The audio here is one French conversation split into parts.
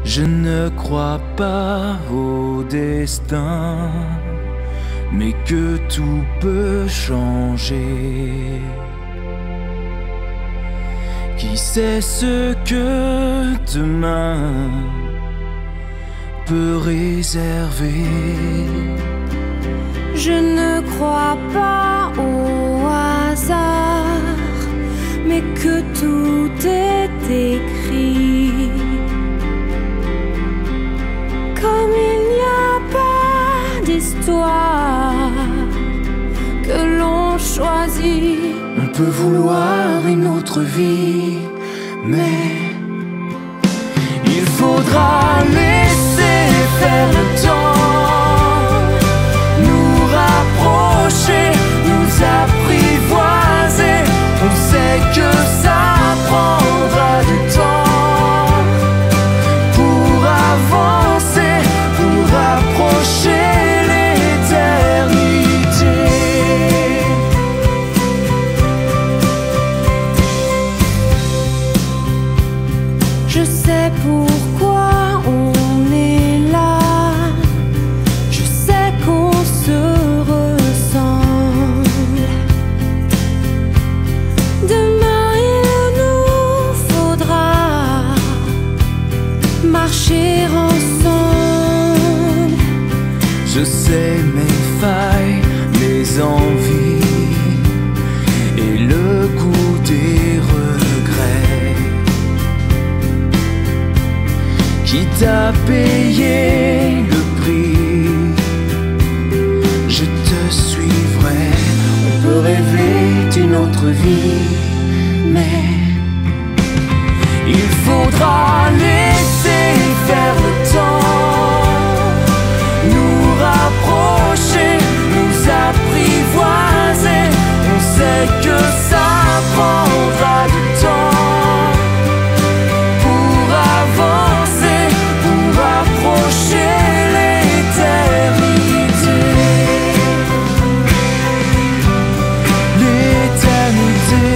Je ne crois pas au destin, mais que tout peut changer. Qui sait ce que demain peut réserver? Je ne crois pas au hasard, mais que tout est écrit. Comme il n'y a pas d'histoire que l'on choisit. On peut vouloir une autre vie, mais il faudra laisser faire le temps, nous rapprocher, nous apprivoiser. On sait que ça prendra du temps pour avancer, pour rapprocher l'éternité. Je sais pourquoi on est là, je sais qu'on se ressemble. Demain il nous faudra marcher ensemble. Je sais mes failles, mes envies et le goût des regrets. Quitte à payer le prix, je te suivrai. On peut rêver d'une autre vie, mais il faudra laisser faire le temps, nous rapprocher, nous apprivoiser. On sait que ça prendra du temps pour avancer, pour approcher l'éternité. L'éternité.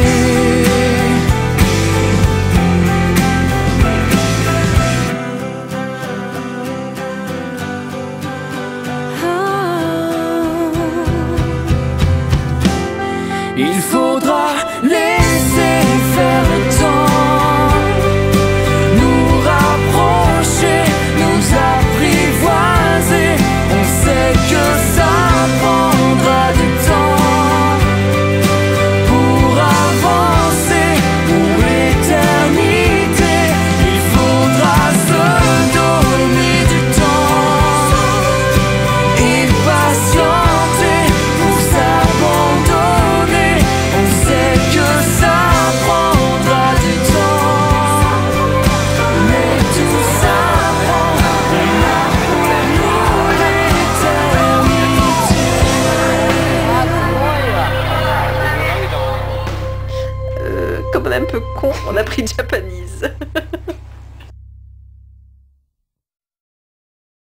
Il faudra laisser faire le temps, nous rapprocher, nous apprivoiser. On sait que ça prendra du temps pour avancer, pour l'éternité. Il faudra se donner du temps et patienter pour s'abandonner. On sait que ça prendra du temps, mais tout ça prend, on a pour nous l'éternité. Comme on est un peu con, on a pris Japanese.